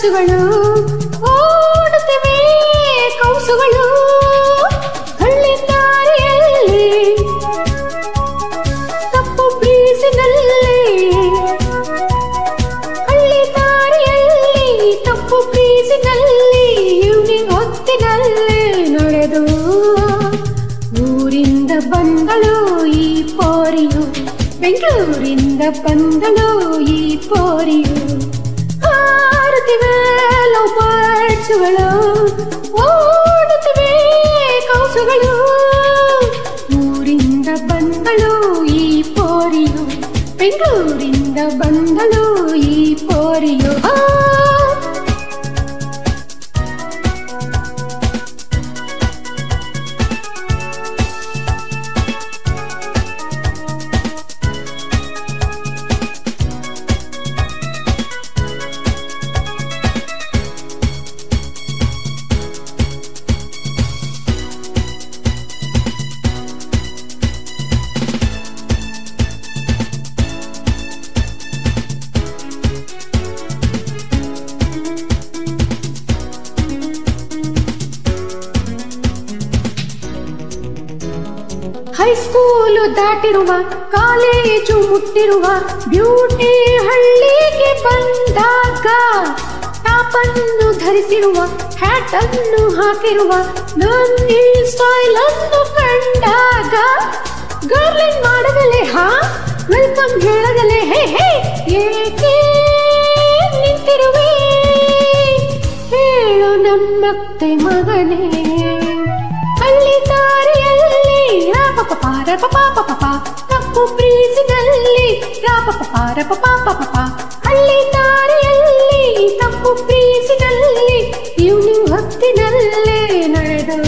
ಬರ್ಡ್ಸ್ಗಳು ಓಡುತ್ತಿವೆ ಕೌಸುಗಳು ಹಳ್ಳಿ ದಾರಿಯಲ್ಲಿ ತಪ್ಪು ಪ್ರೀಸಿನಲ್ಲಿ ಹಳ್ಳಿ ದಾರಿಯಲ್ಲಿ ತಪ್ಪು ಪ್ರೀಸಿನಲ್ಲಿ ಈವ್ನಿಂಗ್ ಹೊತ್ತಿನಲ್ಲಿ ನಡೆದು ಊರಿಂದ ಬಂದಳು ಈ ಪೋರಿಯು ಬೆಂಗಳೂರಿಂದ ಬಂದಳು ಈ ಪೋರಿಯು ಹಾರುತ್ತಿವೆ ಲವ್ ಬರ್ಡ್ಸ್ಗಳು ಓಡುತ್ತಿವೆ ಕೌಸುಗಳು ಊರಿಂದ ಬಂದಳು ಈ ಪೋರಿಯು ಬೆಂಗಳೂರಿಂದ ಬಂದಳು ಈ ಪೋರಿಯು ಹೈಸ್ಕೂಲು ದಾಟಿರುವ ಕಾಲೇಜು ಮುಟ್ಟಿರುವ ಬ್ಯೂಟಿ ಹಳ್ಳಿಗೆ ಬಂದಾಗ ಟಾಪನ್ನು ಧರಿಸಿರುವ ಹ್ಯಾಟ್ ಅನ್ನು ಹಾಕಿರುವ ನನ್ನ ಸ್ಟೈಲ್ ಅನ್ನು ಕಂಡಾಗ ಗರ್ಲಿಂಗ್ ಮಾಡದಲೆ ವೆಲ್ಕಮ್ ಹೇಳದಲೆ ಹೇ ಹೇ ಏಕೆ ನಿಂತಿರುವೆ ಹೇಳು ನಮ್ಮತ್ತೆ ಮಗನೇ ಹಳ್ಳಿ ದಾರಿಯಲ್ಲಿ ತಪ್ಪು ಪ್ರೀಸಿನಲ್ಲಿ ಹಳ್ಳಿ ದಾರಿಯಲ್ಲಿ ತಪ್ಪು ಪ್ರೀಸಿನಲ್ಲಿ ಈವ್ನಿಂಗ್ ಹೊತ್ತಿನಲ್ಲೇ ನಡೆದು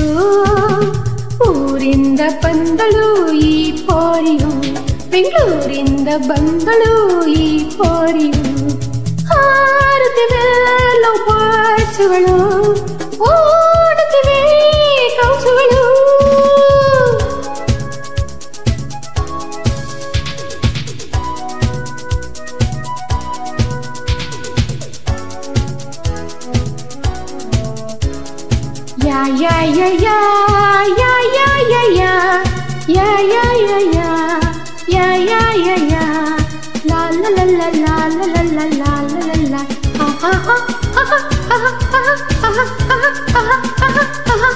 ಊರಿಂದ ಬಂದಳು ಈ ಪೋರಿಯು ಬೆಂಗಳೂರಿಂದ ಬಂದಳು ಈ ಪೋರಿಯು ಹಾರುತ್ತಿವೆ ಲವ್ ಬರ್ಡ್ಸ್ಗಳು ಓಡುತ್ತಿವೆ ಕೌಸುಗಳು ya ya ya ya ya ya ya ya ya ya ya ya ya ya ya ya la la la la la la la la la la la ha ha ha ha ha ha ha ha ha ha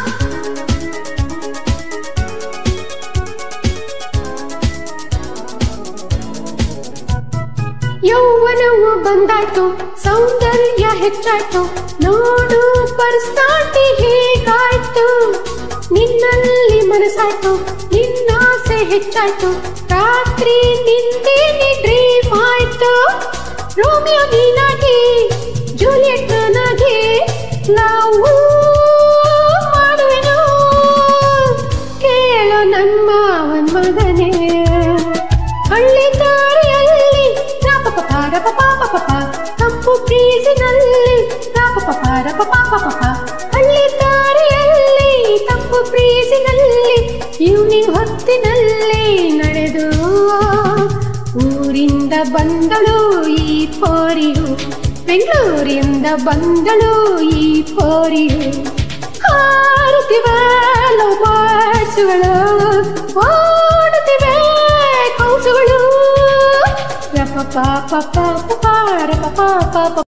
ಯೌವನವು ಬಂದಾಯ್ತು ಸೌಂದರ್ಯ ಹೆಚ್ಚಾಯ್ತು ನೋಡು personality ಹೇಗಾಯ್ತು ನಿನ್ನಲ್ಲಿ ಮನಸ್ಸಾಯ್ತು ನಿನ್ನಾಸೆ ಹೆಚ್ಚಾಯ್ತು ರಾತ್ರಿ ನಿಂದೇನೆ ಡ್ರೀಮ್ ಆಯ್ತು ರೋಮಿಯೋ ನೀನಾಗಿ ಜೂಲಿಯಟ್ ನಾನಾಗಿ ಲವ್ ಮಾಡುವೆನು ಕೇಳೋ ನಮ್ಮ ಅವನ್ ಮಗನೇ ಹಳ್ಳಿ ದಾರಿಯಲ್ಲಿ ತಪ್ಪು ಪ್ರೀಸಿನಲ್ಲಿ ಹಳ್ಳಿ ದಾರಿಯಲ್ಲಿ ತಪ್ಪು ಪ್ರೀಸಿನಲ್ಲಿ ಈವ್ನಿಂಗ್ ಹೊತ್ತಿನಲ್ಲಿ ನಡೆದು ಊರಿಂದ ಬಂದಳು ಈ ಪೋರಿಯು ಬೆಂಗಳೂರಿಂದ ಬಂದಳು ಈ ಪೋರಿಯು ಹಾರುತ್ತಿವೆ ಲವ್ ಬರ್ಡ್ಸ್ಗಳು ಓಡುತ್ತಿವೆ ಕೌಸುಗಳು pa pa pa pa pa pa pa pa pa